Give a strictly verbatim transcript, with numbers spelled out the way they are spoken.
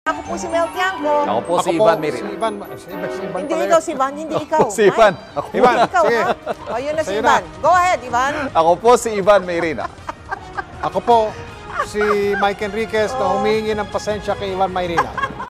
Ako po si Mel Tiangco. Ako po Ako si po, Ivan Mirin. Si Ivan, si Ivan, si Ivan Hindi pala ikaw yun. si Ivan, hindi ikaw. Si Ivan. Ay, Ako, Ivan, hindi ikaw, sige. ha? O, yun na si Sa'yo Ivan. na. Go ahead, Ivan. ako po si Ivan Mirin. Ako po, si Mike Enriquez na humihingi ng pasensya kay Ivan Mayrina.